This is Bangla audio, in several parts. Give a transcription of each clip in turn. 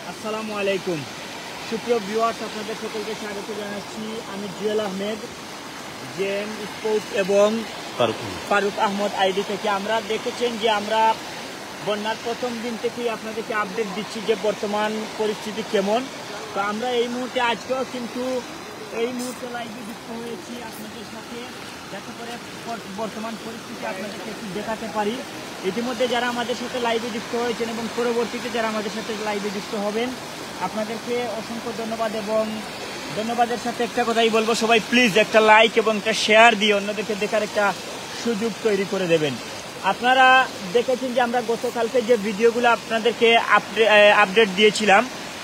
আসসালামু আলাইকুম সুপ্রিয় ভিউয়ার্স, আপনাদের সকলকে স্বাগত জানাচ্ছি। আমি জুয়েল আহমেদ, জেএম স্পোর্টস এবং ফারুক আহমদ আইডি থেকে। আমরা দেখেছেন যে আমরা বন্যার প্রথম দিন থেকেই আপনাদেরকে আপডেট দিচ্ছি যে বর্তমান পরিস্থিতি কেমন। তো আমরা এই মুহূর্তে আজকেও কিন্তু এই মুহূর্তে লাইভে যুক্ত হয়েছি আপনাদের সাথে, যাতে করে বর্তমান পরিস্থিতি আপনাদেরকে একটু দেখাতে পারি। ইতিমধ্যে যারা আমাদের সাথে লাইভে যুক্ত হয়েছেন এবং পরবর্তীতে যারা আমাদের সাথে লাইভে যুক্ত হবেন, আপনাদেরকে অসংখ্য ধন্যবাদ। এবং ধন্যবাদের সাথে একটা কথাই বলবো, সবাই প্লিজ একটা লাইক এবং একটা শেয়ার দিয়ে অন্যদেরকে দেখার একটা সুযোগ তৈরি করে দেবেন। আপনারা দেখেছেন যে আমরা গতকালকে যে ভিডিওগুলো আপনাদেরকে আপডেট দিয়েছিলাম,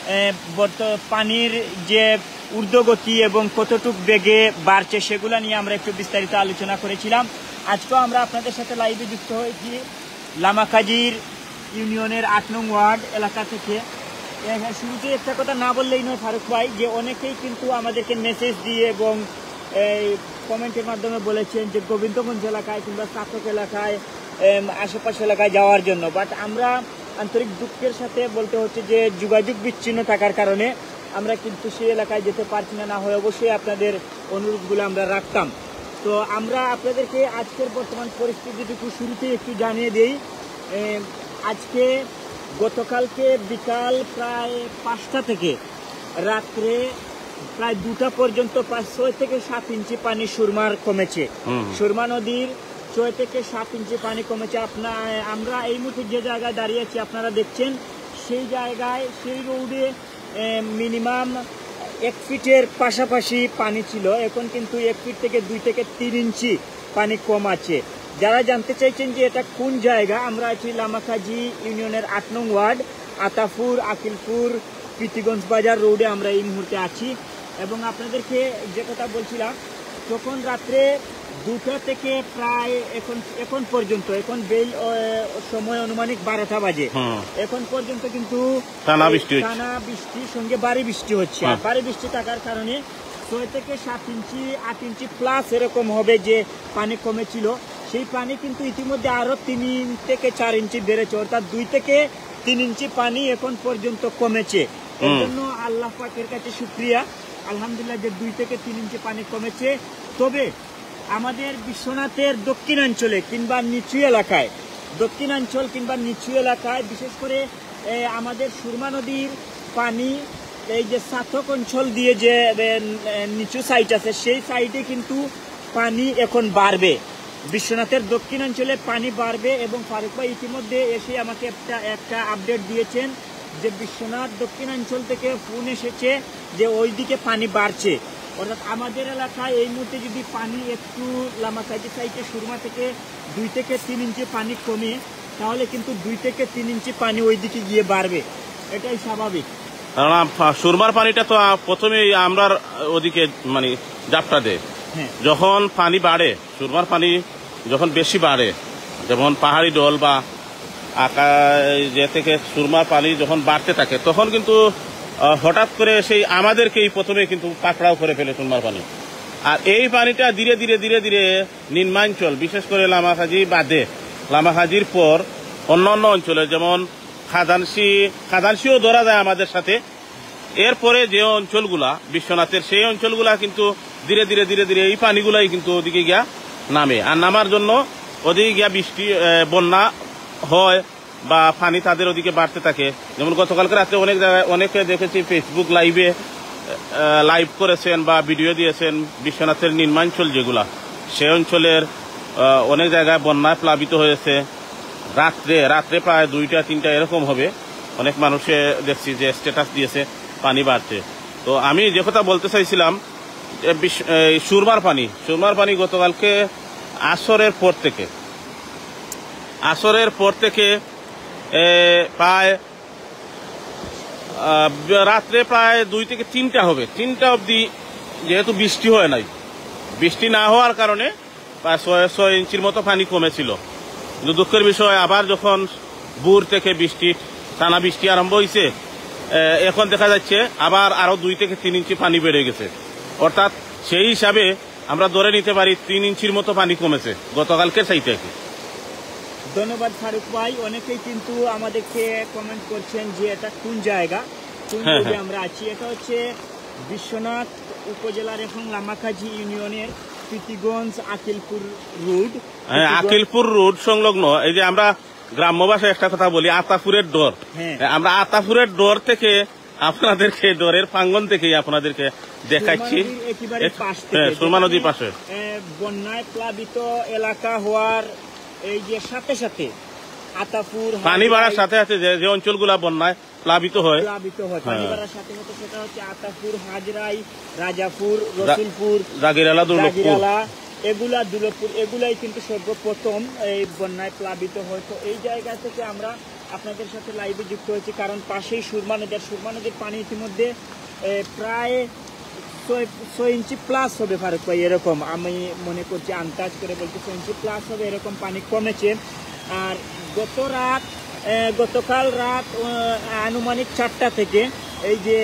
পানির যে ঊর্ধ্বগতি এবং কতটুক বেগে বাড়ছে সেগুলো নিয়ে আমরা একটু বিস্তারিত আলোচনা করেছিলাম। আজকেও আমরা আপনাদের সাথে লাইভে যুক্ত হয়েছি লামাকাজির ইউনিয়নের 8 নং ওয়ার্ড এলাকা থেকে। শুরুতে একটা কথা না বললেই নয় ফারুক ভাই, যে অনেকেই কিন্তু আমাদেরকে মেসেজ দিয়ে এবং কমেন্টের মাধ্যমে বলেছেন যে গোবিন্দগঞ্জ এলাকায় কিংবা চাতক এলাকায় আশেপাশে এলাকায় যাওয়ার জন্য। বাট আমরা আন্তরিক দুঃখের সাথে বলতে হচ্ছে যে যোগাযোগ বিচ্ছিন্ন থাকার কারণে আমরা কিন্তু সেই এলাকায় যেতে পারছি না। না হয় অবশ্যই আপনাদের অনুরোধগুলো আমরা রাখতাম। তো আমরা আপনাদেরকে আজকের বর্তমান পরিস্থিতিটুকু শুরুতেই একটু জানিয়ে দিই। আজকে গতকালকে বিকাল প্রায় 5টা থেকে রাত্রে প্রায় 2টা পর্যন্ত 6 থেকে 7 ইঞ্চি পানি সুরমার কমেছে। সুরমা নদীর 6 থেকে 7 ইঞ্চি পানি কমেছে। আমরা এই মুহূর্তে যে জায়গায় দাঁড়িয়েছি আপনারা দেখছেন, সেই জায়গায় সেই রোডে মিনিমাম 1 ফিটের পাশাপাশি পানি ছিল। এখন কিন্তু 1 ফিট থেকে 2 থেকে 3 ইঞ্চি পানি কম আছে। যারা জানতে চাইছেন যে এটা কোন জায়গা, আমরা আছি লামাকাজি ইউনিয়নের 8 নং ওয়ার্ড, আতাপুর, আকিলপুর, প্রীতিগঞ্জ বাজার রোডে আমরা এই মুহূর্তে আছি। এবং আপনাদেরকে যে কথা বলছিলাম, তখন রাত্রে 2টা থেকে প্রায় এখন পর্যন্ত, এখন বেল সময় আনুমানিক 12টা বাজে, এখন পর্যন্ত কিন্তু টানা বৃষ্টির সঙ্গে ভারী বৃষ্টি হচ্ছে। আর ভারী বৃষ্টি থাকার কারণে 6 থেকে 7 ইঞ্চি 8 ইঞ্চি প্লাস এরকম হবে যে পানি কমেছিল, সেই পানি কিন্তু ইতিমধ্যে আরো 3 থেকে 4 ইঞ্চি বেড়েছে। অর্থাৎ 2 থেকে 3 ইঞ্চি পানি এখন পর্যন্ত কমেছে। এর জন্য আল্লাহ পাকের কাছে শুকরিয়া, আলহামদুলিল্লাহ, যে 2 থেকে 3 ইঞ্চি পানি কমেছে। তবে আমাদের বিশ্বনাথের দক্ষিণাঞ্চলে কিংবা নিচু এলাকায়, বিশেষ করে আমাদের সুরমা নদীর পানি এই যে চাতক অঞ্চল দিয়ে যে নিচু সাইড আছে, সেই সাইডে কিন্তু পানি এখন বাড়বে। বিশ্বনাথের দক্ষিণাঞ্চলে পানি বাড়বে। এবং ফারুক ভাই ইতিমধ্যে এসে আমাকে একটা আপডেট দিয়েছেন যে বিশ্বনাথ দক্ষিণাঞ্চল থেকে ফোন এসেছে যে ওইদিকে পানি বাড়ছে। অর্থাৎ আমাদের এলাকায় এই মুহূর্তে যদি পানি একটু লামাকাজি সাইডে সুরমা থেকে 2 থেকে 3 ইঞ্চি পানি কমে, তাহলে কিন্তু 2 থেকে 3 ইঞ্চি পানি ওইদিকে গিয়ে বাড়বে, এটাই স্বাভাবিক। সুরমার পানিটা তো প্রথমেই আমরা ওদিকে মানে জাপটা দেয়। যখন পানি বাড়ে, সুরমার পানি যখন বেশি বাড়ে, যেমন পাহাড়ি ডল বা যে থেকে সুরমার পানি যখন বাড়তে থাকে, তখন কিন্তু হঠাৎ করে সেই আমাদেরকেই প্রথমে কিন্তু পাকড়াও করে ফেলে সুরমার পানি। আর এই পানিটা ধীরে ধীরে ধীরে ধীরে নিম্নাঞ্চল, বিশেষ করে লামাকাজি বাদে, লামাকাজির পর অন্যান্য অঞ্চলে যেমন খাদানসিও ধরা যায় আমাদের সাথে। এরপরে যে অঞ্চলগুলা বিশ্বনাথের, সেই অঞ্চলগুলা কিন্তু ধীরে ধীরে ধীরে ধীরে এই পানিগুলাই কিন্তু ওদিকে গিয়া নামে। আর নামার জন্য ওদিকে গিয়া বন্যা হয় বা পানি তাদের ওদিকে বাড়তে থাকে। যেমন গতকালকে রাত্রে অনেক জায়গায় অনেকে দেখেছি ফেসবুক লাইভ করেছেন বা ভিডিও দিয়েছেন বিশ্বনাথের নিম্নাঞ্চল যেগুলা, সেই অঞ্চলের অনেক জায়গায় বন্যায় প্লাবিত হয়েছে। রাত্রে প্রায় 2টা 3টা এরকম হবে, অনেক মানুষে দেখছি যে স্ট্যাটাস দিয়েছে পানি বাড়ছে। তো আমি যে কথা বলতে চাইছিলাম, সুরমার পানি গতকালকে আসরের পর থেকে প্রায় রাত্রে প্রায় 2 থেকে 3টা হবে, 3টা অবধি যেহেতু বৃষ্টি হয় নাই, বৃষ্টি না হওয়ার কারণে প্রায় 6 ইঞ্চির মতো পানি কমেছিল। কিন্তু দুঃখের বিষয়, আবার যখন ভোর থেকে টানা বৃষ্টি আরম্ভ হয়েছে, এখন দেখা যাচ্ছে আবার আরো 2 থেকে 3 ইঞ্চি পানি বেড়ে গেছে। অর্থাৎ সেই হিসাবে আমরা ধরে নিতে পারি 3 ইঞ্চির মতো পানি কমেছে গতকালকের চাইতে। ধন্যবাদ ফারুক ভাই। অনেকেই কিন্তু আমাদেরকে কমেন্ট করছেন যে এটা কোন জায়গা। কুইন রোডে আমরা আছি। এটা হচ্ছে বিশ্বনাথ উপজেলার এবং লামাকাজি ইউনিয়নের প্রীতিগঞ্জ আকিলপুর রোড। আকিলপুর রোড সংলগ্ন এই যে আমরা গ্রাম্য ভাষায় একটা কথা বলি আতাপুরের ডর। আমরা আতাপুরের ডর থেকে আপনাদেরকে ডরের প্রাঙ্গণ থেকেই আপনাদেরকে দেখাচ্ছি সুরমা নদীর পাশে। বন্যায় প্লাবিত এলাকা হওয়ার এই যে সাথে সাথে আতাপুর পানি বাড়ার সাথে সাথে যে অঞ্চলগুলা বন্যায় প্লাবিত হয় পানি বাড়ার সাথে সাথে সেটা হচ্ছে আতাপুর, হাজরাই, রাজাপুর, রসুলপুর, জাগিরালা, এগুলা দুর্লভপুর, এগুলাই কিন্তু সর্বপ্রথম এই বন্যায় প্লাবিত হয়। তো এই জায়গা থেকে আমরা আপনাদের সাথে লাইভে যুক্ত হয়েছি, কারণ পাশেই সুরমা নদীর পানি ইতিমধ্যে প্রায় 6 ইঞ্চি প্লাস হবে ফারুক ভাই, এরকম আমি মনে করছি, আন্দাজ করে বলছি 6 ইঞ্চি প্লাস হবে, এরকম পানি কমেছে। আর গতকাল রাত আনুমানিক 4টা থেকে এই যে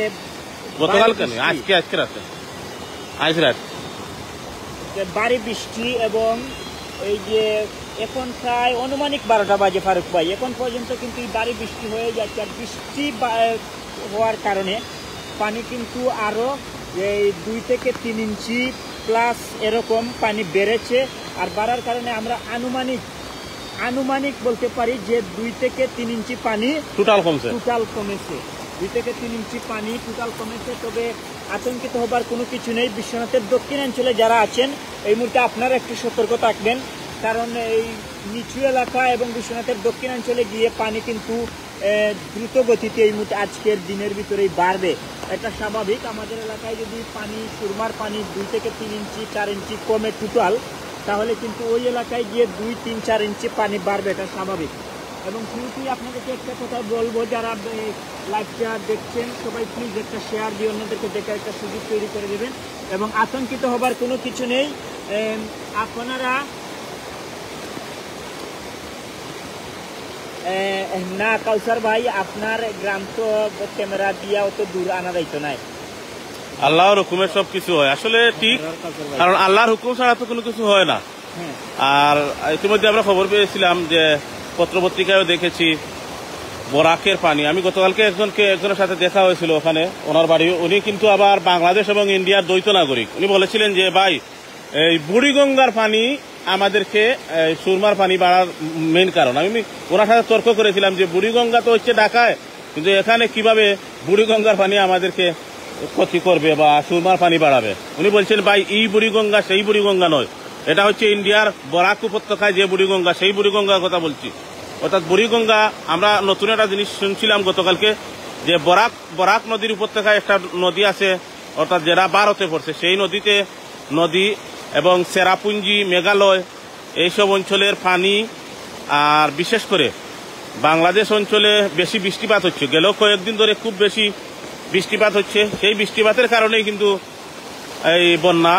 ভারী বৃষ্টি এবং এই যে এখন প্রায় আনুমানিক 12টা বাজে ফারুক ভাই, এখন পর্যন্ত কিন্তু এই ভারী বৃষ্টি হয়ে যাচ্ছে। আর বৃষ্টি হওয়ার কারণে পানি কিন্তু আরো এই 2 থেকে 3 ইঞ্চি প্লাস এরকম পানি বেড়েছে। আর বাড়ার কারণে আমরা আনুমানিক বলতে পারি যে 2 থেকে 3 ইঞ্চি পানি টোটাল কমেছে। 2 থেকে 3 ইঞ্চি পানি টোটাল কমেছে। তবে আতঙ্কিত হবার কোনো কিছু নেই। বিশ্বনাথের দক্ষিণাঞ্চলে যারা আছেন এই মুহূর্তে আপনারা একটু সতর্ক থাকবেন, কারণ এই নিচু এলাকা এবং বিশ্বনাথের দক্ষিণাঞ্চলে গিয়ে পানি কিন্তু দ্রুত গতিতে এই মুহূর্তে আজকের দিনের ভিতরেই বাড়বে। এটা স্বাভাবিক। আমাদের এলাকায় যদি সুরমার পানি 2 থেকে 3 ইঞ্চি 4 ইঞ্চি কমে টোটাল, তাহলে কিন্তু ওই এলাকায় গিয়ে 2, 3, 4 ইঞ্চি পানি বাড়বে, এটা স্বাভাবিক। এবং শুরুতেই আপনাদেরকে একটা কথা বলবো, যারা লাইভটা দেখছেন সবাই প্লিজ একটা শেয়ার দিয়ে অন্যদেরকে দেখে একটা সুযোগ তৈরি করে দেবেন। এবং আতঙ্কিত হবার কোনো কিছু নেই। আপনারা না কাউসার ভাই, আপনার গ্রাম তো ক্যামেরা দিয়া অত দূর আনা যাইতো নাই। আল্লাহর হুকুমে সব কিছু হয়, আসলে ঠিক, কারণ আল্লাহর হুকুম ছাড়া তো কোনো কিছু হয় না। আর ইতিমধ্যে আমরা খবর পেয়েছিলাম যে পত্রপত্রিকায়ও দেখেছি বরাকের পানি। আমি গতকালকে একজনের সাথে দেখা হয়েছিল ওখানে, ওনার বাড়ি, উনি কিন্তু আবার বাংলাদেশ এবং ইন্ডিয়ার দ্বৈত নাগরিক। উনি বলেছিলেন যে ভাই এই বুড়িগঙ্গার পানি আমাদেরকে সুরমার পানি বাড়ার মেইন কারণ। আমি ওনার সাথে তর্ক করেছিলাম যে বুড়িগঙ্গা তো হচ্ছে ঢাকায়, কিন্তু এখানে কিভাবে বুড়িগঙ্গার পানি আমাদেরকে ক্ষতি করবে বা সুরমার পানি বাড়াবে। উনি বলছেন ভাই এই বুড়িগঙ্গা সেই বুড়িগঙ্গা নয়, এটা হচ্ছে ইন্ডিয়ার বরাক উপত্যকায় যে বুড়িগঙ্গা সেই বুড়িগঙ্গার কথা বলছি। অর্থাৎ বুড়িগঙ্গা, আমরা নতুন একটা জিনিস শুনছিলাম গতকালকে যে বরাক নদীর উপত্যকায় একটা নদী আছে, অর্থাৎ যেটা ভারতে পড়ছে, সেই নদী এবং চেরাপুঞ্জি, মেঘালয় এইসব অঞ্চলের পানি, আর বিশেষ করে বাংলাদেশ অঞ্চলে বেশি বৃষ্টিপাত হচ্ছে, গেলেও কয়েকদিন ধরে খুব বেশি বৃষ্টিপাত হচ্ছে। সেই বৃষ্টিপাতের কারণেই কিন্তু এই বন্যা।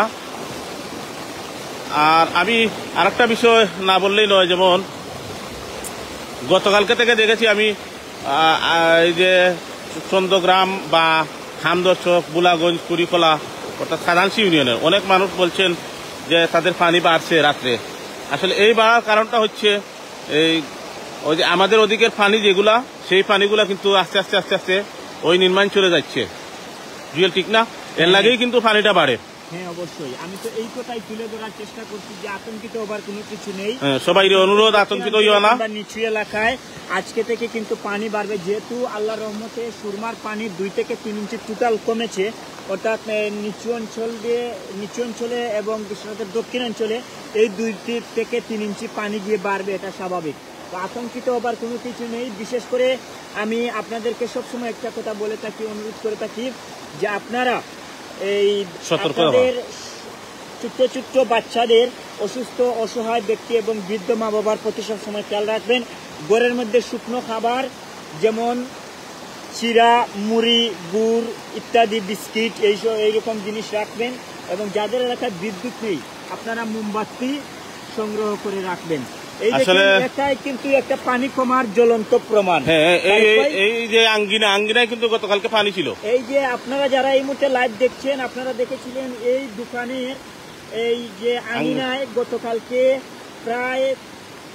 আর আমি আরেকটা বিষয় না বললেই নয়, যেমন গতকালকে থেকে দেখেছি আমি এই যে চন্দ্রগ্রাম বা খামদর্শক, বুলাগঞ্জ, কুড়িকলা, অর্থাৎ সাধানসি ইউনিয়নের অনেক মানুষ বলছেন যে তাদের পানি বাড়ছে রাত্রে। আসলে এই বাড়ার কারণটা হচ্ছে ওই যে আমাদের ওদিকের পানি যেগুলা, সেই পানিগুলা কিন্তু আস্তে আস্তে ওই নির্মাণ চলে যাচ্ছে। ঠিক না? এর লাগেই কিন্তু পানিটা বাড়ে। হ্যাঁ অবশ্যই, আমি তো এই কথাই তুলে ধরার চেষ্টা করছি যে আতঙ্কিত হবার কোনো কিছু নেই। সবাই অনুরোধ, আতঙ্কিত হইও না। নিচু এলাকায় আজকে থেকে কিন্তু পানি বাড়বে, যেহেতু আল্লাহর রহমতে সুরমার পানি 2 থেকে 3 ইঞ্চি টোটাল কমেছে। অর্থাৎ নিচু অঞ্চলে এবং বিশ্বনাথের দক্ষিণাঞ্চলে এই 2 থেকে 3 ইঞ্চি পানি গিয়ে বাড়বে, এটা স্বাভাবিক। তো আতঙ্কিত হবার কোনো কিছু নেই। বিশেষ করে আমি আপনাদেরকে সবসময় একটা কথা বলে থাকি, অনুরোধ করে থাকি যে আপনারা এই আপনাদের ছোট্ট বাচ্চাদের, অসুস্থ অসহায় ব্যক্তি এবং বৃদ্ধ মা বাবার প্রতি সবসময় খেয়াল রাখবেন। ঘরের মধ্যে শুকনো খাবার যেমন চিরা, মুড়ি, গুড় ইত্যাদি, বিস্কিট, এইরকম জিনিস রাখবেন। এবং যাদের এলাকায় বিদ্যুৎ নেই আপনারা মোমবাতি সংগ্রহ করে রাখবেন। এটাই কিন্তু একটা পানি কমার জ্বলন্ত প্রমাণ। এই যে আঙ্গিনায় কিন্তু গতকালকে পানি ছিল। এই যে আপনারা যারা এই মুহূর্তে লাইভ দেখছেন, আপনারা দেখেছিলেন এই দোকানের এই যে আঙ্গিনায় গতকালকে প্রায়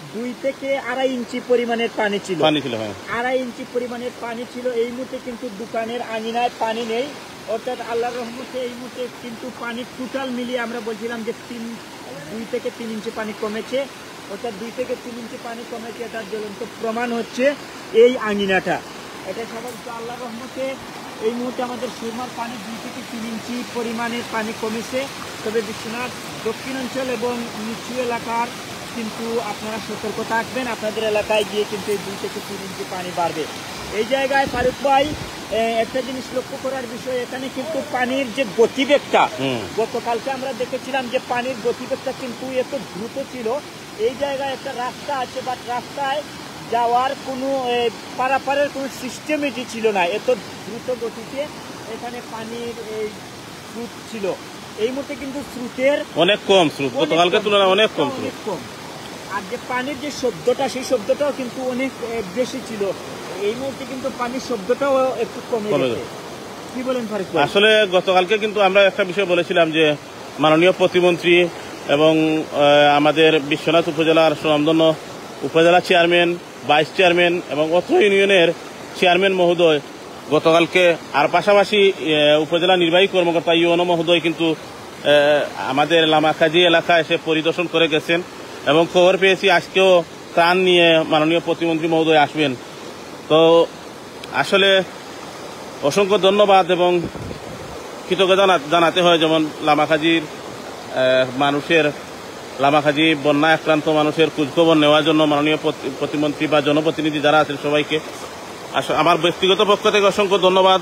2 থেকে 2.5 ইঞ্চি পরিমাণের পানি ছিল। হ্যাঁ 2.5 ইঞ্চি পরিমাণের পানি ছিল। এই মুহূর্তে কিন্তু দোকানের আঙিনায় পানি নেই, অর্থাৎ আল্লাহর রহমতে এই মুহূর্তে কিন্তু পানি টোটাল মিলিয়ে আমরা বলছিলাম যে 2 থেকে 3 ইঞ্চি পানি কমেছে, অর্থাৎ 2 থেকে 3 ইঞ্চি পানি কমেছে। এটার জ্বলন্ত প্রমাণ হচ্ছে এই আঙিনাটা। এটা স্বাভাবিক আল্লাহর রহমতে এই মুহূর্তে আমাদের সুরমার পানি 2 থেকে 3 ইঞ্চি পরিমাণের পানি কমেছে। তবে বিশ্বনাথ দক্ষিণাঞ্চল এবং নিচু এলাকার কিন্তু আপনারা সতর্ক থাকবেন, আপনাদের এলাকায় গিয়ে কিন্তু এই 2 থেকে 3 ইঞ্চি পানি বাড়বে। এই জায়গায় ফারুক ভাই একটা জিনিস লক্ষ্য করার বিষয়, এখানে কিন্তু পানির যে গতিবেগটা, গতকালকে আমরা দেখেছিলাম যে পানির গতিবেগটা কিন্তু এত দ্রুত ছিল। এই জায়গায় একটা রাস্তা আছে, বাট রাস্তায় যাওয়ার কোনো পারাপারের কোনো সিস্টেমই ছিল না, এত দ্রুত গতিতে এখানে পানির এই স্রোত ছিল। এই মুহূর্তে কিন্তু স্রোতের অনেক কম, স্রোত গতকালকে তুলনায় অনেক কম। আর যে পানির যে শব্দটা, সেই শব্দটাও কিন্তু অনেক বেশি ছিল। এই মুহূর্তে কিন্তু পানির শব্দটাও একটু কমে গেছে। কি বলেন ফারুক ভাই? আসলে গতকালকে কিন্তু আমরা একটা বিষয় বলেছিলাম যে মাননীয় প্রতিমন্ত্রী এবং আমাদের বিশ্বনাথ উপজেলার সুনামধন্য উপজেলা চেয়ারম্যান, ভাইস চেয়ারম্যান এবং অত্র ইউনিয়নের চেয়ারম্যান মহোদয় গতকালকে, আর পাশাপাশি উপজেলা নির্বাহী কর্মকর্তা ইউএনও মহোদয় কিন্তু আমাদের লামাকাজি এলাকায় এসে পরিদর্শন করে গেছেন এবং খবর পেয়েছি আজকেও ত্রাণ নিয়ে মাননীয় প্রতিমন্ত্রী মহোদয় আসবেন। তো আসলে অসংখ্য ধন্যবাদ এবং কৃতজ্ঞতা জানাতে হয়, যেমন লামাকাজির মানুষের, লামাকাজি বন্যা আক্রান্ত মানুষের খোঁজখবর নেওয়ার জন্য মাননীয় প্রতিমন্ত্রী বা জনপ্রতিনিধি যারা আছেন সবাইকে আমার ব্যক্তিগত পক্ষ থেকে অসংখ্য ধন্যবাদ।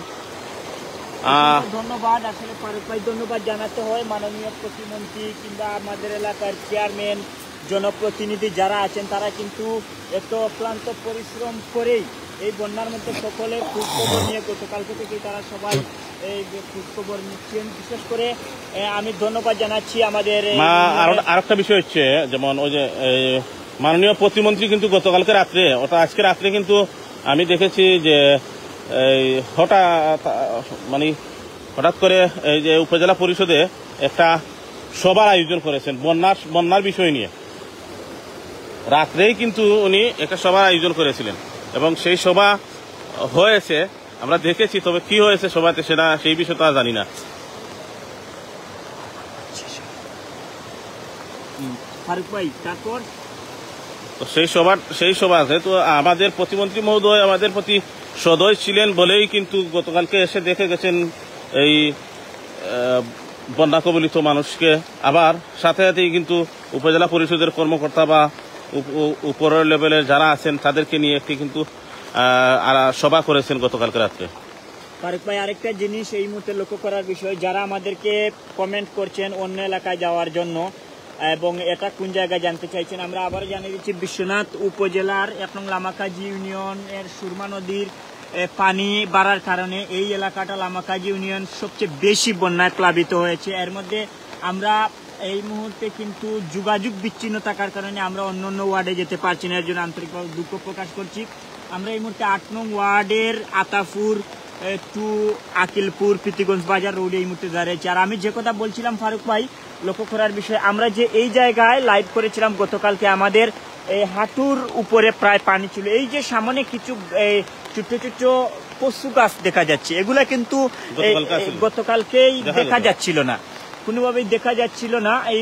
আসলে ফারুক ভাই ধন্যবাদ জানাতে হয় মাননীয় প্রতিমন্ত্রী কিংবা আমাদের এলাকার চেয়ারম্যান, জনপ্রতিনিধি যারা আছেন তারা কিন্তু এত অক্লান্ত পরিশ্রম করেই এই বন্যার মধ্যে সকলে খোঁজখবর নিয়ে গতকালকে থেকে তারা সবাই এই খোঁজখবর নিচ্ছেন। বিশেষ করে আমি ধন্যবাদ জানাচ্ছি আমাদের আরেকটা বিষয় হচ্ছে, যেমন ওই যে মাননীয় প্রতিমন্ত্রী কিন্তু গতকালকে রাত্রে, ওটা আজকে রাত্রে কিন্তু আমি দেখেছি যে হঠাৎ করে এই যে উপজেলা পরিষদে একটা সভার আয়োজন করেছেন বন্যার বিষয় নিয়ে। রাত্রেই কিন্তু উনি একটা সভার আয়োজন করেছিলেন এবং সেই সভা হয়েছে, আমরা দেখেছি। তবে কি হয়েছে সভাতে সেই বিষয়টা জানি না। ফারুক ভাই তারপর তো সেই সভাতে তো আমাদের প্রতিমন্ত্রী মহোদয় আমাদের প্রতি সদয় ছিলেন বলেই কিন্তু গতকালকে এসে দেখে গেছেন এই বন্যা কবলিত মানুষকে। আবার সাথে সাথেই কিন্তু উপজেলা পরিষদের কর্মকর্তা বা উপরের লেভেলের যারা আছেন তাদেরকে নিয়ে একটি কিন্তু সভা করেছেন গতকালকে রাত্রে। ফারুক ভাই আরেকটা জিনিস এই মুহূর্তে লক্ষ্য করার বিষয়, যারা আমাদেরকে কমেন্ট করছেন অন্য এলাকায় যাওয়ার জন্য এবং এটা কোন জায়গায় জানতে চাইছেন, আমরা আবার জানিয়ে দিচ্ছি বিশ্বনাথ উপজেলার 1 নং লামাকাজি ইউনিয়নের সুরমা নদীর পানি বাড়ার কারণে এই এলাকাটা লামাকাজি ইউনিয়ন সবচেয়ে বেশি বন্যায় প্লাবিত হয়েছে। এর মধ্যে আমরা এই মুহূর্তে কিন্তু যোগাযোগ বিচ্ছিন্ন থাকার কারণে আমরা অন্য ওয়ার্ডে যেতে পারছি না, এর জন্য আন্তরিকভাবে দুঃখ প্রকাশ করছি। আমরা এই মুহূর্তে 8 নং ওয়ার্ডের আতাপুর টু আকিলপুর প্রীতিগঞ্জ বাজার রোডে এই মুহূর্তে দাঁড়িয়েছি। আর আমি যে কথা বলছিলাম ফারুক ভাই লক্ষ্য করার বিষয়, আমরা যে এই জায়গায় লাইভ করেছিলাম গতকালকে, আমাদের এই হাঁটুর উপরে প্রায় পানি ছিল। এই যে সামনে কিছু ছোট্ট ছোট্ট কচু গাছ দেখা যাচ্ছে, এগুলা কিন্তু গতকালকেই দেখা যাচ্ছিল না, কোনোভাবেই দেখা যাচ্ছিল না। এই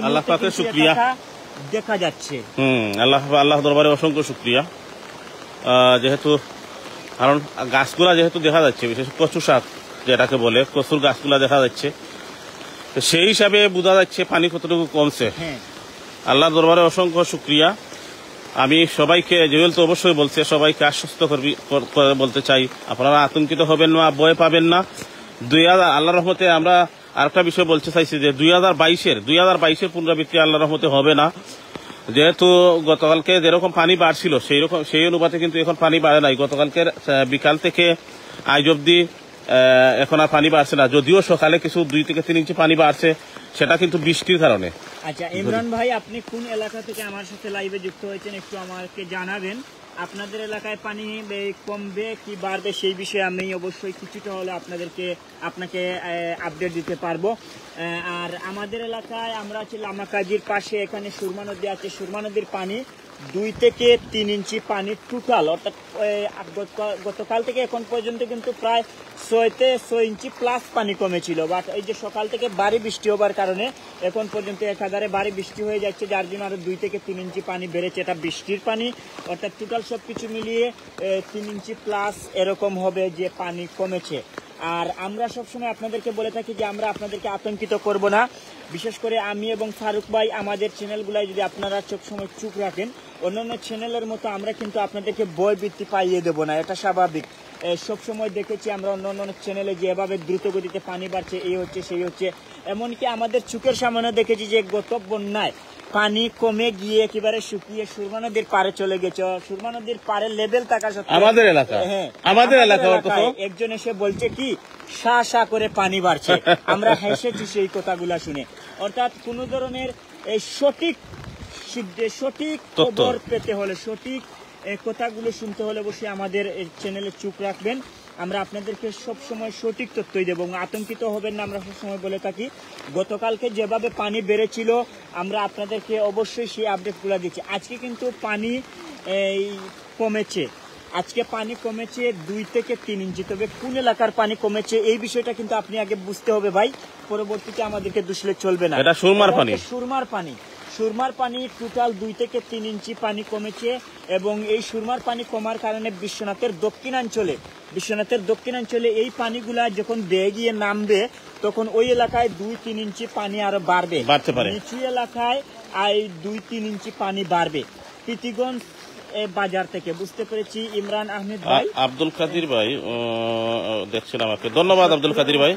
দেখা যাচ্ছে। আল্লাহ দরবারে অসংখ্য শুকরিয়া। যেহেতু কারণ গাছগুলা যেহেতু দেখা যাচ্ছে, বিশেষ কচু শাক যেটাকে বলে, কচুর গাছগুলা দেখা যাচ্ছে, সেই হিসাবে বোঝা যাচ্ছে পানি কতটুকু কমছে। আল্লাহর দরবারে অসংখ্য শুকরিয়া। আমি সবাইকে, জুয়েল তো অবশ্যই বলছে, সবাইকে আশ্বস্ত বলতে চাই, আপনারা আতঙ্কিত হবেন না, ভয় পাবেন না। আল্লাহর রহমতে আমরা আরেকটা বিষয় বলতে চাইছি যে 2022-এর পুনরাবৃত্তি আল্লাহর রহমতে হবে না। যেহেতু গতকালকে যেরকম পানি বাড়ছিল সেই অনুপাতে কিন্তু এখন পানি বাড়ে নাই। গতকালকে বিকাল থেকে আজ অব্দি এখন আর পানি বাড়ছে না, যদিও সকালে কিছু 2 থেকে 3 ইঞ্চি পানি বাড়ছে, সেটা কিন্তু বৃষ্টির কারণে। আচ্ছা ইমরান ভাই, আপনি কোন এলাকা থেকে আমার সাথে লাইভে যুক্ত হয়েছেন একটু আমাকে জানাবেন। আপনাদের এলাকায় পানি কমবে কি বাড়বে সেই বিষয়ে আমি অবশ্যই কিছুটা হলে আপনাকে আপডেট দিতে পারবো। আর আমাদের এলাকায় আমরা আছি লামাকাজির পাশে, এখানে সুরমা নদী আছে। সুরমা নদীর পানি 2 থেকে 3 ইঞ্চি পানি টোটাল, অর্থাৎ গতকাল থেকে এখন পর্যন্ত কিন্তু প্রায় 6 ইঞ্চি প্লাস পানি কমেছিল। বাট এই যে সকাল থেকে ভারী বৃষ্টি হবার কারণে এখন পর্যন্ত একাধারে ভারী বৃষ্টি হয়ে যাচ্ছে, যার জন্য আরো 2 থেকে 3 ইঞ্চি পানি বেড়েছে। এটা বৃষ্টির পানি, অর্থাৎ টোটাল সবকিছু মিলিয়ে 3 ইঞ্চি প্লাস এরকম হবে যে পানি কমেছে। আর আমরা সবসময় আপনাদেরকে বলে থাকি যে আমরা আপনাদেরকে আতঙ্কিত করব না। বিশেষ করে আমি এবং ফারুক ভাই আমাদের চ্যানেলগুলাই যদি আপনারা সবসময় চুপ রাখেন, অন্যান্য চ্যানেলের মতো আমরা কিন্তু আপনাদেরকে ভয় বৃত্তি পাইয়ে দেব না, এটা স্বাভাবিক। সবসময় দেখেছি আমরা অন্য চ্যানেলে যে এভাবে দ্রুত গতিতে পানি বাড়ছে, এই হচ্ছে সেই হচ্ছে, এমনকি আমাদের চোখের সামনে দেখেছি যে গত বন্যায় পানি কমে গিয়ে একেবারে শুকিয়ে সুরমা নদীর পাড়ে চলে গেছে। সুরমা নদীর পাড়ে লেভেল থাকা সত্ত্বেও আমাদের এলাকা, হ্যাঁ আমাদের এলাকায় একজন এসে বলছে কি শা করে পানি বাড়ছে। আমরা হেসেছি সেই কথাগুলা শুনে। অর্থাৎ কোন ধরনের এই সঠিক খবর পেতে হলে, সঠিক কথাগুলো শুনতে হলে অবশ্যই আমাদের চ্যানেলে চোখ রাখবেন। আমরা আপনাদেরকে সবসময় সঠিক তথ্যই দেবো, আতঙ্কিত হবেন না। আমরা সবসময় বলে থাকি গতকালকে যেভাবে পানি বেড়েছিল আমরা আপনাদেরকে অবশ্যই সেই আপডেটগুলো দিচ্ছি। আজকে কিন্তু পানি কমেছে, আজকে পানি কমেছে 2 থেকে 3 ইঞ্চি। তবে কোন এলাকার পানি কমেছে এই বিষয়টা কিন্তু আপনি আগে বুঝতে হবে ভাই, পরবর্তীতে আমাদেরকে দুষলে চলবে না। এটা সুরমার পানি টোটাল 2 থেকে 3 ইঞ্চি পানি কমেছে। এবং এই সুরমার পানি কমার কারণে বিশ্বনাথের দক্ষিণাঞ্চলে এই পানিগুলা যখন বেয়ে গিয়ে নামবে তখন ওই এলাকায় 2-3 ইঞ্চি পানি আরো বাড়তে পারে। নিচু এলাকায় 2-3 ইঞ্চি পানি বাড়বে। প্রীতিগঞ্জ বাজার থেকে বুঝতে পেরেছি ইমরান আহমেদ ভাই, আব্দুল কাদির ভাই দেখছেন আমাকে, ধন্যবাদ আব্দুল কাদির ভাই।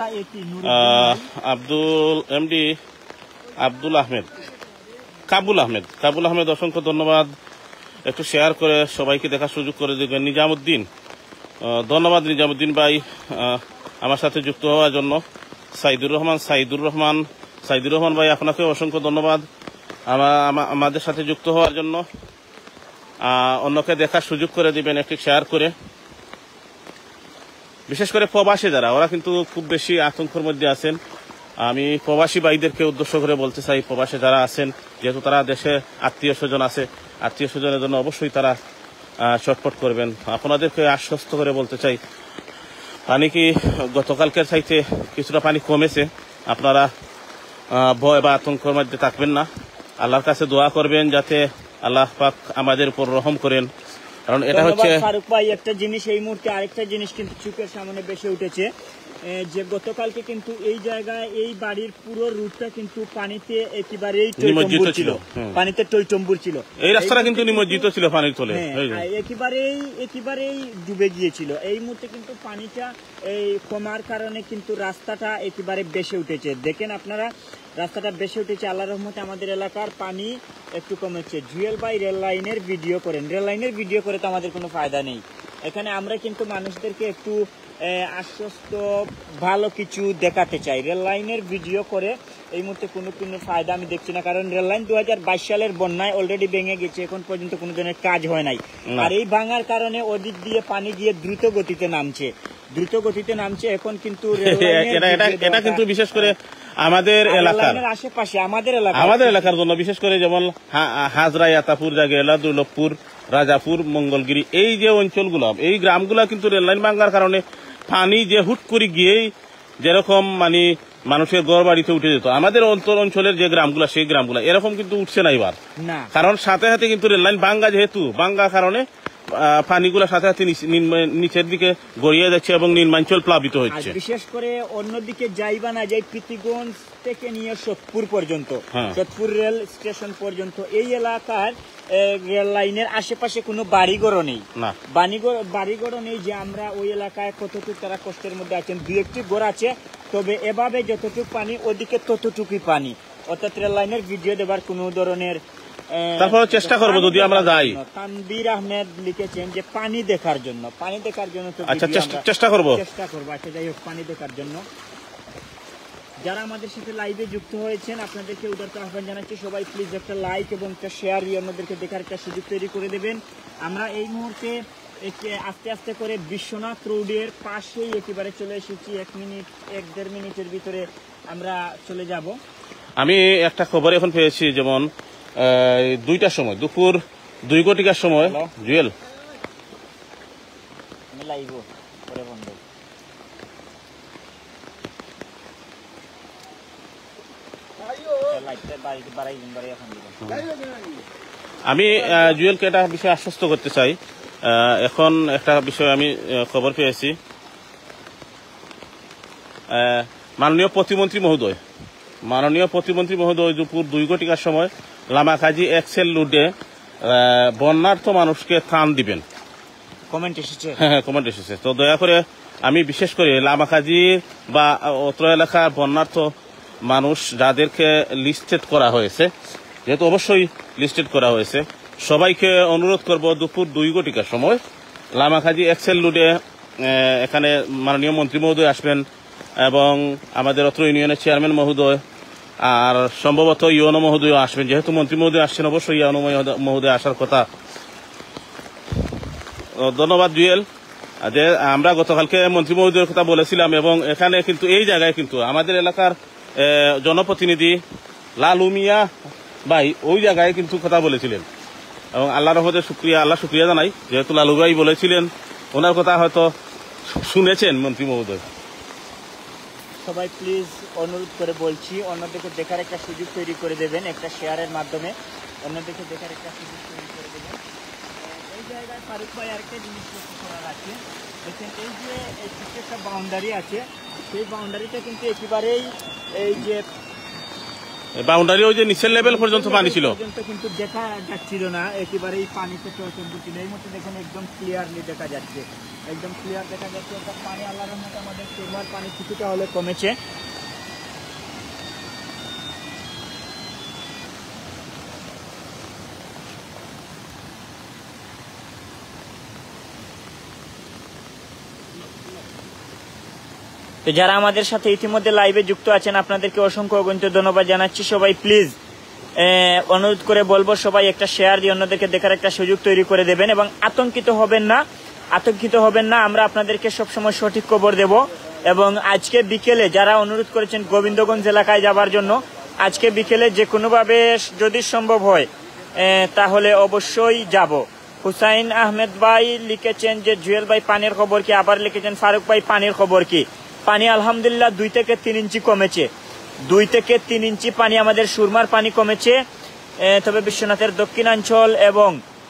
এমডি আব্দুল আহমেদ, কাবুল আহমেদ অসংখ্য ধন্যবাদ। একটু শেয়ার করে সবাইকে দেখার সুযোগ করে দেবেন। নিজামুদ্দিন, ধন্যবাদ নিজামুদ্দিন ভাই আমার সাথে যুক্ত হওয়ার জন্য। সাইদুর রহমান ভাই আপনাকে অসংখ্য ধন্যবাদ আমাদের সাথে যুক্ত হওয়ার জন্য। অন্যকে দেখার সুযোগ করে দিবেন একটি শেয়ার করে। বিশেষ করে প্রবাসী যারা, ওরা কিন্তু খুব বেশি আতঙ্কের মধ্যে আছেন। আমি প্রবাসী ভাইদেরকে উদ্দেশ্য করে বলতে চাই, প্রবাসী যারা আছেন, যেহেতু তারা দেশে আত্মীয় স্বজন আছে, আত্মীয় স্বজনের জন্য অবশ্যই তারা ছটফট করবেন। আপনাদেরকে আশ্বস্ত করে বলতে চাই পানি কি গতকালকের চাইতে কিছুটা পানি কমেছে। আপনারা ভয় বা আতঙ্কের মধ্যে থাকবেন না। আল্লাহর কাছে দোয়া করবেন যাতে আল্লাহ পাক আমাদের উপর রহম করেন। কারণ এটা হচ্ছে ফারুক ভাই, একটা জিনিস এই মুহূর্তে, আরেকটা জিনিস কিন্তু চোখের সামনে বেশি উঠেছে যে গতকালকে কিন্তু এই জায়গায় এই বাড়ির পুরো রুটটা কিন্তু পানিতে একেবারেই টইটম্বুর ছিল, পানিতে টইটম্বুর ছিল। এই রাস্তাটা কিন্তু নিমজ্জিত ছিল পানির তলে, একেবারেই ডুবে গিয়েছিল। এই মুহূর্তে কিন্তু পানিটা এই কমার কারণে কিন্তু রাস্তাটা একেবারে বেশি উঠেছে। দেখেন আপনারা, রাস্তাটা বেশি উঠেছে। আল্লাহর রহমতে আমাদের এলাকার পানি একটু কমেছে। জুয়েল ভাই রেল লাইনের ভিডিও করেন। রেল লাইনের ভিডিও করে তো আমাদের কোনো ফায়দা নেই। এখানে আমরা কিন্তু মানুষদেরকে একটু আশ্বস্ত ভালো কিছু দেখাতে চাই। রেল লাইনের ভিডিও করে এই মুহূর্তে কোনো ফায়দা আমি দেখছি না। কারণ রেল লাইন 2022 সালের বন্যায় অলরেডি ভেঙে গেছে, এখন পর্যন্ত কোনো ধরনের কাজ হয় নাই। আর এই ভাঙার কারণে ওদিক দিয়ে পানি গিয়ে দ্রুত গতিতে নামছে। এখন কিন্তু এটা কিন্তু বিশেষ করে আমাদের আশেপাশে আমাদের এলাকার জন্য, বিশেষ করে যেমন হাজরা, আতাপুর, জাগেলা, দুর্লভপুর, রাজাপুর, মঙ্গলগিরি, এই যে অঞ্চলগুলো, এই গ্রামগুলা কিন্তু রেললাইন ভাঙার কারণে পানি যে হুট করে গিয়েই যেরকম মানে মানুষের ঘর বাড়িতে উঠে যেত, আমাদের অঞ্চলের যে গ্রামগুলা, সেই গ্রামগুলা এরকম কিন্তু উঠছে না এবার। কারণ সাথে সাথে কিন্তু রেললাইন ভাঙ্গা কারণে পানিগুলো সাথে সাথে নিচের দিকে গড়িয়ে যাচ্ছে এবং নিম্নাঞ্চল প্লাবিত হচ্ছে। বিশেষ করে অন্যদিকে যাইবা না যাই প্রীতিগঞ্জ থেকে নিয়ে সোদপুর পর্যন্ত, সোদপুর রেল স্টেশন পর্যন্ত এই এলাকার রেল লাইনের আশেপাশে কোনো বাড়িঘরও নেই, বাড়িঘরও নেই। যে আমরা ওই এলাকায় কতটুকু তারা কষ্টের মধ্যে আছেন, 2-1টি ঘর আছে, তবে এভাবে যতটুকু পানি ওদিকে ততটুকুই পানি। অর্থাৎ রেল লাইনের ভিডিও দেবার কোনো ধরনের তারপরে চেষ্টা করবো যদি আমরা যাই। তানবীর আহমেদ লিখেছেন যে পানি দেখার জন্য আচ্ছা চেষ্টা করবো। আচ্ছা যাই হোক, পানি দেখার জন্য যারা আমাদের সাথে লাইভে যুক্ত হয়েছেন আপনাদেরকে উদারতা আহ্বান জানাচ্ছি, সবাই প্লিজ একটা লাইক এবং একটা শেয়ার দিয়ে অন্যদেরকে দেখার একটা সুযোগ তৈরি করে দেবেন। আমরা এই মুহূর্তে আস্তে আস্তে করে বিশ্বনাথ রোডের পাশেই একেবারে চলে এসেছি। 1-1.5 মিনিটের ভিতরে আমরা চলে যাব। আমি একটা খবর এখন পেয়েছি, যেমন 2টার সময়, দুপুর 2 কোটিকার সময় জুয়েল আমি লাইভ পরে বন্ধ আমি জুয়েলকে একটা বিষয় আশ্বস্ত করতে চাই। এখন একটা বিষয় আমি খবর পেয়েছি, মাননীয় প্রতিমন্ত্রী মহোদয় দুপুর 2 কোটিকার সময় লামাকাজি এক্সেল লুডে বন্যার্থ মানুষকে ত্রাণ দিবেন। কমেন্ট এসেছে, হ্যাঁ কমেন্ট এসেছে। তো দয়া করে আমি বিশেষ করে লামাকাজি বা অত্র এলাকার বন্যার্থ মানুষ যাদেরকে লিস্টেড করা হয়েছে, যেহেতু অবশ্যই লিস্টেড করা হয়েছে, সবাইকে অনুরোধ করব দুপুর 2 কোটিকার সময় লামাকাজি এক্সেল লুডে এখানে মাননীয় মন্ত্রী মহোদয় আসবেন এবং আমাদের অত্র ইউনিয়নের চেয়ারম্যান মহোদয় আর সম্ভবত ইউনো মহোদয় আসবেন। যেহেতু মন্ত্রী মহোদয় আসছেন, অবশ্যই ইউনো মহোদয় আসার কথা। ধন্যবাদ জুয়েল। যে আমরা গতকালকে মন্ত্রী মহোদয়ের কথা বলেছিলাম এবং এখানে কিন্তু এই জায়গায় কিন্তু আমাদের এলাকার জনপ্রতিনিধি লালু মিয়া ভাই ওই জায়গায় কিন্তু কথা বলেছিলেন এবং আল্লাহর রহমতে শুক্রিয়া জানাই, যেহেতু লালু ভাই বলেছিলেন, ওনার কথা হয়তো শুনেছেন মন্ত্রী মহোদয়। সবাই প্লিজ অনুরোধ করে বলছি, অন্যদেরকে দেখার একটা সুযোগ তৈরি করে দেবেন, একটা শেয়ারের মাধ্যমে অন্যদেরকে দেখার একটা সুযোগ তৈরি করে দেবেন। এই জায়গায় ফারুক ভাই আরেকটা জিনিস লক্ষ্য করার আছে, দেখেন এই যে একটা বাউন্ডারি আছে, সেই বাউন্ডারিটা কিন্তু একেবারেই এই যে বাউন্ডারি ওই যে নিচের লেভেল পর্যন্ত পানি ছিল, কিন্তু দেখা যাচ্ছিল না, একেবারেই পানিতে চলচল ছিল। এই মধ্যে দেখুন একদম ক্লিয়ারলি দেখা যাচ্ছে, একদম ক্লিয়ার দেখা যাচ্ছে। অর্থাৎ পানি আল্লাহর রহমতে আমাদের সুরমার পানি কিছুটা হলে কমেছে। তো যারা আমাদের সাথে ইতিমধ্যে লাইভে যুক্ত আছেন, আপনাদেরকে অসংখ্য অগণিত ধন্যবাদ জানাচ্ছি। সবাই প্লিজ অনুরোধ করে বলবো, সবাই একটা শেয়ার দিয়ে অন্যদেরকে দেখার একটা সুযোগ তৈরি করে দেবেন এবং আতঙ্কিত হবেন না। আমরা আপনাদেরকে সবসময় সঠিক খবর দেব এবং আজকে বিকেলে যারা অনুরোধ করেছেন গোবিন্দগঞ্জ এলাকায় যাবার জন্য, আজকে বিকেলে যে কোনোভাবে যদি সম্ভব হয় তাহলে অবশ্যই যাব। হুসাইন আহমেদ ভাই লিখেছেন যে জুয়েল ভাই পানির খবর কি, আবার লিখেছেন ফারুক ভাই পানির খবর কি। পানি আলহামদুলিল্লাহ 2 থেকে 3 ইঞ্চি কমেছে, 2 থেকে 3 ইঞ্চি পানি আমাদের সুরমার পানি কমেছে। তবে বিশ্বনাথের দক্ষিণাঞ্চল এবং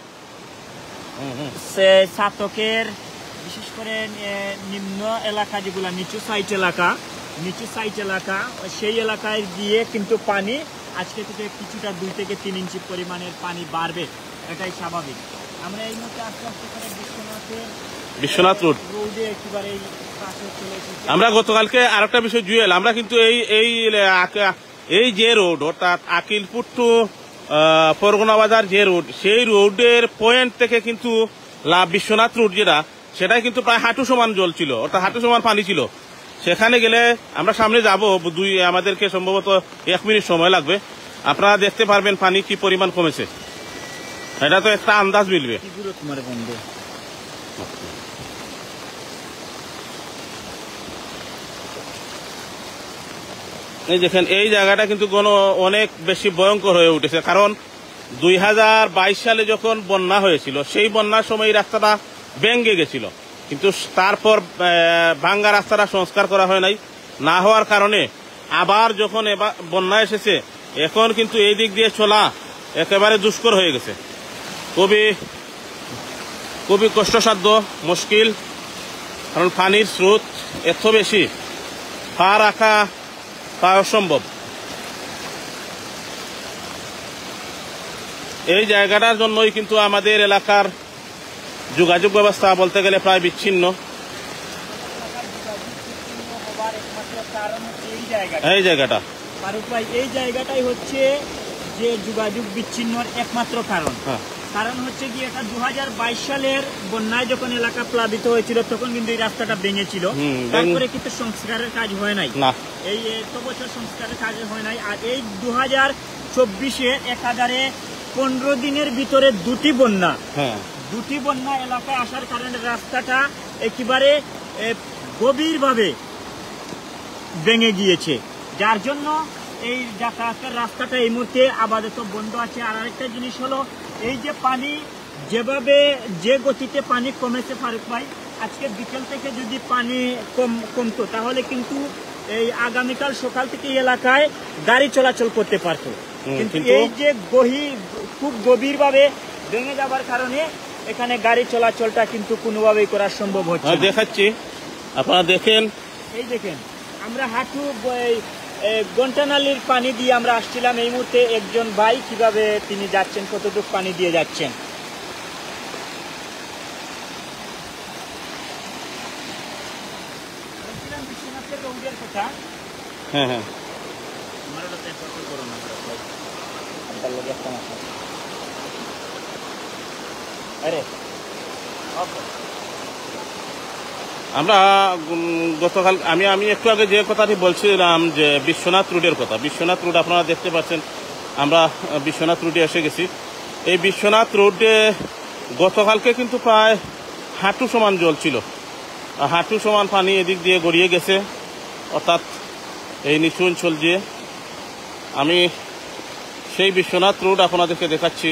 সাতকের বিশেষ করে নিম্ন এলাকা, যেগুলো নিচু সাইট এলাকা, সেই এলাকায় গিয়ে কিন্তু পানি আজকে থেকে কিছুটা 2 থেকে 3 ইঞ্চি পরিমাণের পানি বাড়বে, এটাই স্বাভাবিক। আমরা এই মুহূর্তে আস্তে আস্তে করে বিশ্বনাথ রোডে একেবারেই আমরা গতকালকে আরেকটা বিষয় জুয়েল, আমরা কিন্তু এই যে রোড অর্থাৎ আকিলপুর টু পরগনা বাজার যে রোড, সেই রোডের পয়েন্ট থেকে কিন্তু বিশ্বনাথ রোড যেটা, সেটাই কিন্তু প্রায় হাঁটু সমান জল ছিল, অর্থাৎ হাঁটু সমান পানি ছিল। সেখানে গেলে আমরা সামনে যাব, আমাদেরকে সম্ভবত 1 মিনিট সময় লাগবে, আপনারা দেখতে পারবেন পানি কি পরিমাণ কমেছে, এটা তো একটা আন্দাজ মিলবে। এই দেখেন এই জায়গাটা কিন্তু অনেক বেশি ভয়ঙ্কর হয়ে উঠেছে, কারণ 2022 সালে যখন বন্যা হয়েছিল, সেই বন্যার সময় এই রাস্তাটা ভেঙে গেছিল, কিন্তু তারপর ভাঙ্গা রাস্তাটা সংস্কার করা হয় নাই, না হওয়ার কারণে আবার যখন বন্যা এসেছে, এখন কিন্তু এই দিক দিয়ে চলা একেবারে দুষ্কর হয়ে গেছে, খুবই কষ্টসাধ্য, মুশকিল, কারণ পানির স্রোত এত বেশি, পা রাখা অসম্ভব। এই জায়গাটার জন্যই কিন্তু আমাদের এলাকার যোগাযোগ ব্যবস্থা বলতে গেলে প্রায় বিচ্ছিন্ন। এই জায়গাটা ফারুক ভাই, এই জায়গাটাই হচ্ছে যে যোগাযোগ বিচ্ছিন্নর একমাত্র কারণ। কারণ হচ্ছে কি, এটা 2022 সালের বন্যায় যখন এলাকা প্লাবিত হয়েছিল, তখন কিন্তু এই রাস্তাটা ভেঙেছিল, তারপরে কিন্তু সংস্কারের কাজ হয় নাই, এই এত বছর সংস্কারের কাজ হয় নাই। আর এই 2024-এ 1015 দিনের ভিতরে 2টি বন্যা এলাকায় আসার কারণে রাস্তাটা একেবারে গভীরভাবে ভেঙে গিয়েছে, যার জন্য এই যাতায়াতের রাস্তাটা এই মুহূর্তে আপাতত বন্ধ আছে। আর আরেকটা জিনিস হলো, এই যে পানি যেভাবে যে গতিতে পানি কমেছে ফারুক ভাই, আজকে বিকেল থেকে যদি পানি কমতো তাহলে কিন্তু এই আগামীকাল সকাল থেকে এই এলাকায় গাড়ি চলাচল করতে পারতো, কিন্তু এই যে খুব গভীরভাবে ভেঙে যাবার কারণে এখানে গাড়ি চলাচলটা কিন্তু কোনোভাবেই করা সম্ভব হচ্ছে না। দেখাচ্ছি, আপনারা দেখেন, এই দেখেন আমরা হাঁটু গন্টানালির পানি দিয়ে আমরা আসছিলাম। এই মুহূর্তে একজন ভাই কিভাবে তিনি যাচ্ছেন, কতটুকু পানি দিয়ে যাচ্ছেন। হ্যাঁ হ্যাঁ আমরা গতকাল আমি একটু আগে যে কথাটি বলছিলাম যে বিশ্বনাথ রোডের কথা, বিশ্বনাথ রোড আপনারা দেখতে পাচ্ছেন, আমরা বিশ্বনাথ রোডে এসে গেছি। এই বিশ্বনাথ রোডে গতকালকে কিন্তু প্রায় হাঁটু সমান জল ছিল, হাঁটু সমান পানি এদিক দিয়ে গড়িয়ে গেছে, অর্থাৎ এই নিচু অঞ্চল দিয়ে। আমি সেই বিশ্বনাথ রোড আপনাদেরকে দেখাচ্ছি।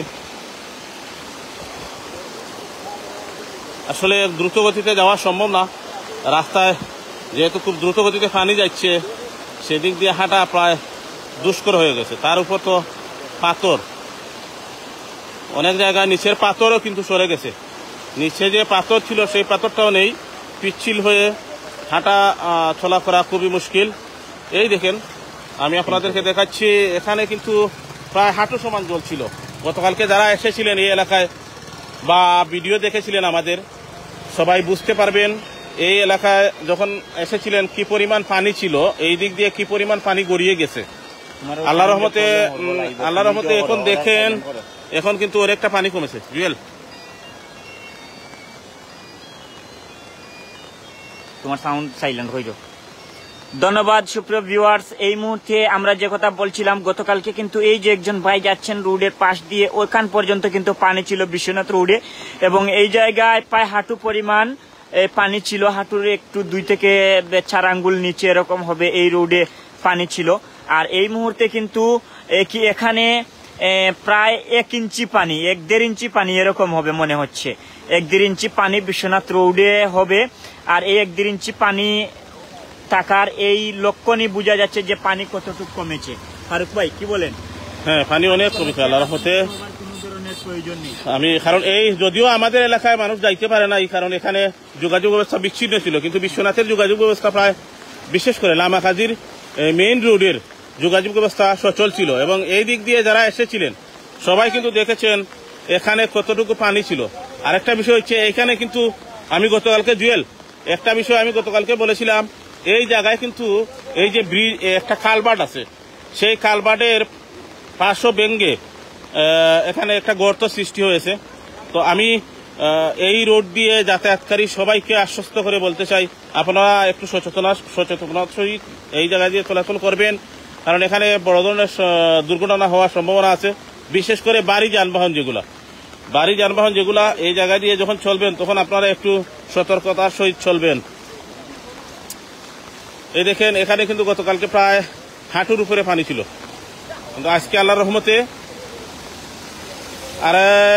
আসলে দ্রুত গতিতে যাওয়া সম্ভব না, রাস্তায় যেহেতু খুব দ্রুত গতিতে পানি যাচ্ছে, সেদিক দিয়ে হাঁটা প্রায় দুষ্কর হয়ে গেছে। তার উপর তো পাথর, অনেক জায়গায় নিচের পাথরও কিন্তু সরে গেছে, নিচে যে পাথর ছিল সেই পাথরটাও নেই, পিচ্ছিল হয়ে হাঁটা চলাফেরা খুবই মুশকিল। এই দেখেন, আমি আপনাদেরকে দেখাচ্ছি, এখানে কিন্তু প্রায় হাঁটু সমান জল ছিল। গতকালকে যারা এসেছিলেন এই এলাকায় বা ভিডিও দেখেছিলেন আমাদের, সবাই বুঝতে পারবেন এই এলাকায় যখন এসেছিলেন কি পরিমাণ পানি ছিল, এই দিক দিয়ে কি পরিমাণ পানি গড়িয়ে গেছে। আল্লাহ রহমতে এখন দেখেন, এখন কিন্তু অনেকটা পানি কমেছে। জুয়েল, তোমার সাউন্ড সাইলেন্ট হয়ে যাও। ধন্যবাদ সুপ্রিয় ভিউয়ার্স। এই মুহূর্তে আমরা যে কথা বলছিলাম, গতকালকে কিন্তু এই যে একজন ভাই যাচ্ছেন রোডের পাশ দিয়ে, ওইখান পর্যন্ত কিন্তু পানি ছিল বিশ্বনাথ রোডে, এবং এই জায়গায় প্রায় হাঁটু পরিমাণ পানি ছিল, হাঁটুর একটু 2 থেকে 4 আঙ্গুল নিচে এরকম হবে এই রোডে পানি ছিল। আর এই মুহূর্তে কিন্তু এখানে প্রায় 1 ইঞ্চি পানি, 1-1.5 ইঞ্চি পানি এরকম হবে মনে হচ্ছে। 1-1.5 ইঞ্চি পানি বিশ্বনাথ রোডে হবে। আর এই 1-1.5 ইঞ্চি পানি টাকার এই লক্ষণই বোঝা যাচ্ছে যে পানি কতটুকু কমেছে। ফারুক ভাই কি বলেন? হ্যাঁ, পানি অনেক কমেছে আল্লাহর রহমতে। প্রয়োজন নেই কারণ এই যদিও আমাদের এলাকায় মানুষ যাইতে পারে না, এই কারণ এখানে যোগাযোগ ব্যবস্থা বিচ্ছিন্ন ছিল, কিন্তু বিশ্বনাথের যোগাযোগ ব্যবস্থা প্রায়, বিশেষ করে লামাকাজির মেইন রোডের যোগাযোগ ব্যবস্থা সচল ছিল, এবং এই দিক দিয়ে যারা এসেছিলেন সবাই কিন্তু দেখেছেন এখানে কতটুকু পানি ছিল। আরেকটা বিষয় হচ্ছে, এখানে কিন্তু আমি গতকালকে জুয়েল একটা বিষয় আমি গতকালকে বলেছিলাম, এই জায়গায় কিন্তু এই যে ব্রিজ, একটা কালভার্ট আছে, সেই কালভার্টের পার্শ্ব ভেঙে এখানে একটা গর্ত সৃষ্টি হয়েছে। তো আমি এই রোড দিয়ে যাতায়াতকারী সবাইকে আশ্বস্ত করে বলতে চাই, আপনারা একটু সচেতনতার সহিত এই জায়গা দিয়ে চলাচল করবেন, কারণ এখানে বড় ধরনের দুর্ঘটনা হওয়ার সম্ভাবনা আছে। বিশেষ করে ভারী যানবাহন যেগুলা এই জায়গা দিয়ে যখন চলবেন, তখন আপনারা একটু সতর্কতার সহিত চলবেন। এই দেখেন, এখানে কিন্তু গতকালকে প্রায় হাঁটুর উপরে পানি ছিল, কিন্তু আজকে আল্লাহর রহমতে আর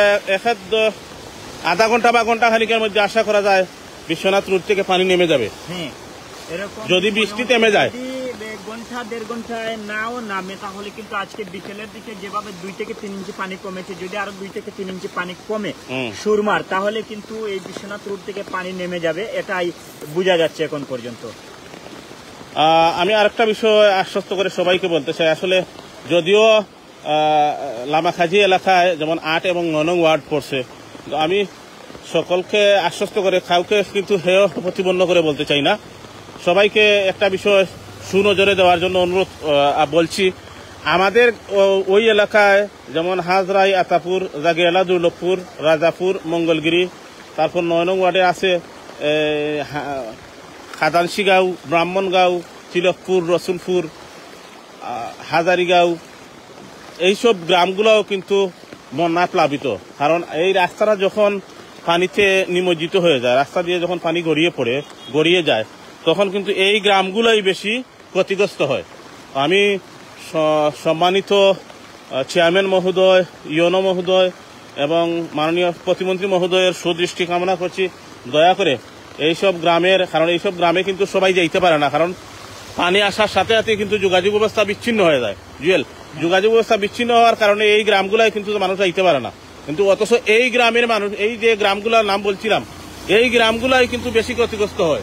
আধা ঘন্টা বা ঘন্টা খানিকের মধ্যে আশা করা যায় বিশ্বনাথ রোড থেকে পানি নেমে যাবে। যদি বৃষ্টি থেমে যায়, ঘন্টা 1.5 ঘন্টায় নাও নামে, তাহলে কিন্তু আজকে বিকেলের দিকে যেভাবে 2 থেকে 3 ইঞ্চি পানি কমেছে, যদি আরো 2 থেকে 3 ইঞ্চি পানি কমে সুরমার, তাহলে কিন্তু এই বিশ্বনাথ রোড থেকে পানি নেমে যাবে, এটাই বোঝা যাচ্ছে এখন পর্যন্ত। আমি আরেকটা বিষয় আশ্বস্ত করে সবাইকে বলতে চাই, আসলে যদিও লামাখাজি এলাকায় যেমন 8 এবং 9 নং ওয়ার্ড পড়ছে, আমি সকলকে আশ্বস্ত করে কাউকে কিন্তু হেয় প্রতিপন্ন করে বলতে চাই না, সবাইকে একটা বিষয় সুনজরে দেওয়ার জন্য অনুরোধ বলছি। আমাদের ওই এলাকায় যেমন হাজরাই, আতাপুর, জাগিয়ালা, দুর্লভপুর, রাজাপুর, মঙ্গলগিরি, তারপর 9 নং ওয়ার্ডে আছে খাদানশিগাঁও, ব্রাহ্মণগাঁও, তিলকপুর, রসুলপুর, হাজারিগাঁও, এইসব গ্রামগুলোও কিন্তু বন্যা প্লাবিত। কারণ এই রাস্তাটা যখন পানিতে নিমজ্জিত হয়ে যায়, রাস্তা দিয়ে যখন পানি গড়িয়ে যায়, তখন কিন্তু এই গ্রামগুলোই বেশি ক্ষতিগ্রস্ত হয়। আমি সম্মানিত চেয়ারম্যান মহোদয়, ইউনো মহোদয় এবং মাননীয় প্রতিমন্ত্রী মহোদয়ের সুদৃষ্টি কামনা করছি, দয়া করে এইসব গ্রামের, কারণ এইসব গ্রামে কিন্তু সবাই যাইতে পারে না, কারণ পানি আসার সাথে সাথে কিন্তু যোগাযোগ ব্যবস্থা বিচ্ছিন্ন হয়ে যায়। জুয়েল, যোগাযোগ ব্যবস্থা বিচ্ছিন্ন হওয়ার কারণে এই গ্রামগুলায় কিন্তু মানুষ যাইতে পারে না, কিন্তু অথচ এই গ্রামের মানুষ, এই যে গ্রামগুলোর নাম বলছিলাম, এই গ্রামগুলাই কিন্তু বেশি ক্ষতিগ্রস্ত হয়।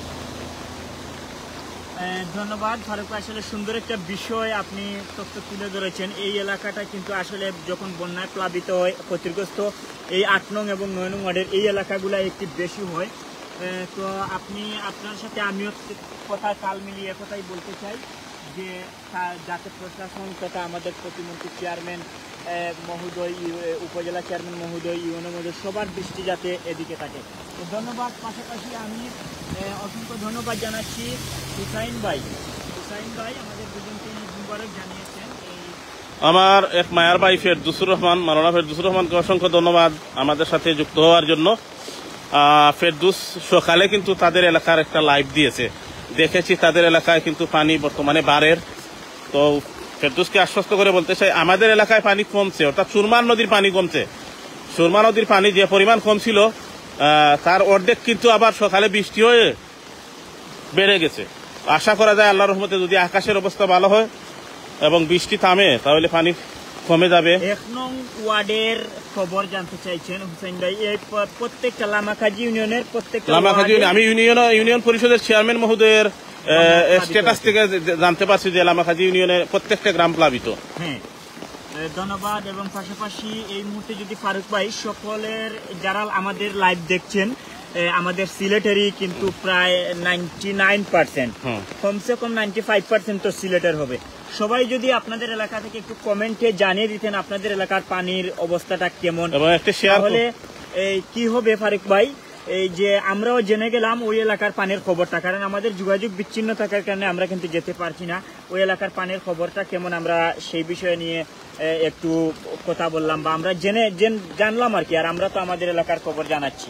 ধন্যবাদ ফারুক, আসলে সুন্দর একটা বিষয় আপনি তথ্য তুলে ধরেছেন। এই এলাকাটা কিন্তু আসলে যখন বন্যায় প্লাবিত হয়, ক্ষতিগ্রস্ত এই 8 নং এবং 9 নং ওয়ার্ডের এই এলাকাগুলো একটু বেশি হয়। তো আপনি, আপনার সাথে আমিও কথা তাল মিলিয়ে কথাই বলতে চাই যে যাতে প্রশাসন তথা আমাদের প্রতিমন্ত্রী চেয়ারম্যান মহোদয়, উপজেলা চেয়ারম্যান মহোদয়, ইউএনও মহোদয়, সবার দৃষ্টি যাতে এদিকে থাকে। তো ধন্যবাদ। পাশাপাশি আমি অসংখ্য ধন্যবাদ জানাচ্ছি হুসাইন ভাই আমাদের দুজনকে মুবারক জানিয়েছেন। আমার এক মায়ার ভাই ফেরদৌসুর রহমান, মাওলানা ফেরদৌসুর রহমানকে অসংখ্য ধন্যবাদ আমাদের সাথে যুক্ত হওয়ার জন্য। ফেরদৌস সকালে কিন্তু তাদের এলাকার একটা লাইভ দিয়েছে, দেখেছি তাদের এলাকায় কিন্তু পানি বর্তমানে বাড়ের। তো ফেরদৌসকে আশ্বস্ত করে বলতে চাই, আমাদের এলাকায় পানি কমছে, অর্থাৎ সুরমা নদীর পানি কমছে। সুরমা নদীর পানি যে পরিমাণ কম ছিল তার অর্ধেক কিন্তু আবার সকালে বৃষ্টি হয়ে বেড়ে গেছে। আশা করা যায় আল্লাহর রহমতে যদি আকাশের অবস্থা ভালো হয় এবং বৃষ্টি থামে তাহলে পানি কমে যাবে। 1 নং ওয়ার্ডের খবর জানতে চাইছেন হুসাইন ভাই, এই প্রত্যেকটা লামাখাজি ইউনিয়নের প্রত্যেকটা লামাখাজি, আমি ইউনিয়ন পরিষদের চেয়ারম্যান মহোদয়ের স্ট্যাটাস থেকে জানতে পারছি যে লামাখাজি ইউনিয়নের প্রত্যেকটা গ্রাম প্লাবিত। হ্যাঁ, ধন্যবাদ। এবং পাশাপাশি এই মুহূর্তে যদি ফারুক ভাই, সকলের যারা আমাদের লাইভ দেখছেন, আমাদের সিলেটেরই কিন্তু প্রায় 99%, কমসে কম 95% তো সিলেটের হবে। সবাই যদি আপনাদের এলাকা থেকে একটু কমেন্টে জানিয়ে দিতেন আপনাদের এলাকার পানির অবস্থাটা কেমন, তাহলে কি হবে ফারুক ভাই, এই যে আমরাও জেনে গেলাম ওই এলাকার পানির খবরটা, কারণ আমাদের যোগাযোগ বিচ্ছিন্ন থাকার কারণে আমরা কিন্তু যেতে পারছি না। ওই এলাকার পানির খবরটা কেমন আমরা সেই বিষয় নিয়ে একটু কথা বললাম, বা আমরা জানলাম আর কি। আর আমরা তো আমাদের এলাকার খবর জানাচ্ছি।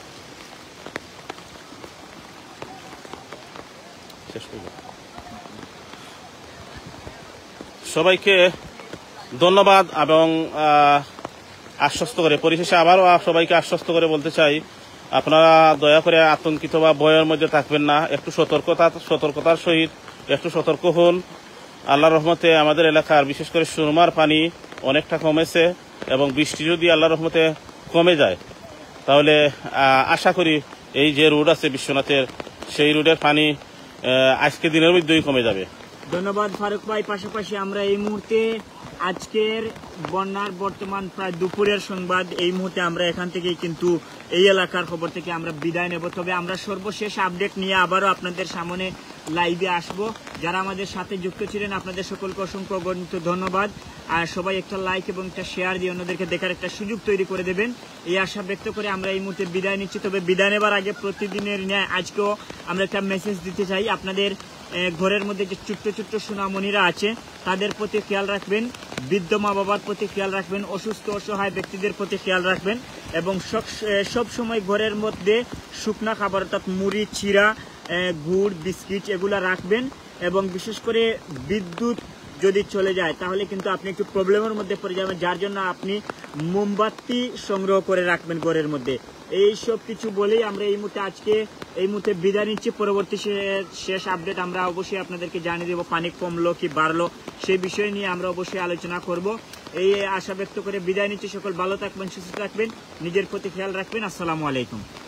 সবাইকে ধন্যবাদ এবং আশ্বস্ত করে, পরিশেষে আবারও সবাইকে আশ্বস্ত করে বলতে চাই, আপনারা দয়া করে আতঙ্কিত বা ভয়ের মধ্যে থাকবেন না, একটু সতর্কতার সহিত একটু সতর্ক হন। আল্লাহর রহমতে আমাদের এলাকার বিশেষ করে সুরমার পানি অনেকটা কমেছে, এবং বৃষ্টি যদি আল্লাহর রহমতে কমে যায় তাহলে আশা করি এই যে রোড আছে বিশ্বনাথের, সেই রোডের পানি আজকে দিনের মধ্যেই কমে যাবে। ধন্যবাদ ফারুক ভাই। পাশাপাশি আমরা এই মুহূর্তে আজকের বন্যার বর্তমান প্রায় দুপুরের সংবাদ, এই মুহূর্তে আমরা এখান থেকেই কিন্তু এই এলাকার খবর থেকে আমরা বিদায় নেব। তবে আমরা সর্বশেষ আপডেট নিয়ে আবারও আপনাদের সামনে লাইভে আসব। যারা আমাদের সাথে যুক্ত ছিলেন আপনাদের সকলকে অসংখ্য অগণিত ধন্যবাদ। আর সবাই একটা লাইক এবং একটা শেয়ার দিয়ে অন্যদেরকে দেখার একটা সুযোগ তৈরি করে দেবেন, এই আশা ব্যক্ত করে আমরা এই মুহূর্তে বিদায় নিচ্ছি। তবে বিদায় নেবার আগে প্রতিদিনের ন্যায় আজকেও আমরা একটা মেসেজ দিতে চাই, আপনাদের ঘরের মধ্যে যে ছোট্ট ছোট্ট সোনামণিরা আছে তাদের প্রতি খেয়াল রাখবেন, বৃদ্ধ মা বাবার প্রতি খেয়াল রাখবেন, অসুস্থ অসহায় ব্যক্তিদের প্রতি খেয়াল রাখবেন, এবং সব সময় ঘরের মধ্যে শুকনা খাবার অর্থাৎ মুড়ি, চিড়া, গুড়, বিস্কিট এগুলা রাখবেন। এবং বিশেষ করে বিদ্যুৎ যদি চলে যায় তাহলে কিন্তু আপনি একটু প্রবলেমের মধ্যে পড়ে যাবেন, যার জন্য আপনি মোমবাতি সংগ্রহ করে রাখবেন ঘরের মধ্যে। এই সব কিছু বলেই আমরা এই মুহূর্তে বিদায় নিচ্ছি। পরবর্তী শেষ আপডেট আমরা অবশ্যই আপনাদেরকে জানিয়ে দেবো, পানি কমলো কি বাড়লো সেই বিষয় নিয়ে আমরা অবশ্যই আলোচনা করব। এই আশা ব্যক্ত করে বিদায় নিচ্ছি। সকল ভালো থাকবেন, সুস্থ থাকবেন, নিজের প্রতি খেয়াল রাখবেন। আসসালামু আলাইকুম।